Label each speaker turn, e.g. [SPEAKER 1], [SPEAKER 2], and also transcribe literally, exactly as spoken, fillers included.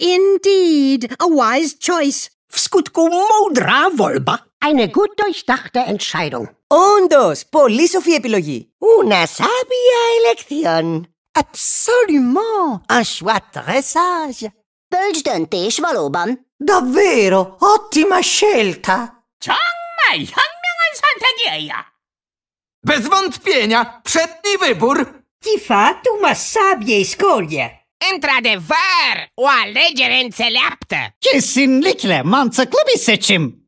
[SPEAKER 1] Indeed, a wise choice.
[SPEAKER 2] W skutku mądra wolba.
[SPEAKER 3] Eine gut durchdachte Entscheidung.
[SPEAKER 4] Όντως, πολύ σοφή επιλογή.
[SPEAKER 3] Una sabia elección.
[SPEAKER 4] Absolument.
[SPEAKER 3] Un choix très sage. Bölcs döntés valóban.
[SPEAKER 2] Davvero, ottima scelta.
[SPEAKER 5] 정말 현명한 선택이에요.
[SPEAKER 6] Bez wątpienia, przedni wybór.
[SPEAKER 2] Di fatto una sabia scoglie.
[SPEAKER 5] Într-adevăr, o alegere înțeleaptă.
[SPEAKER 7] Kesinlikle mantıklı bir seçim.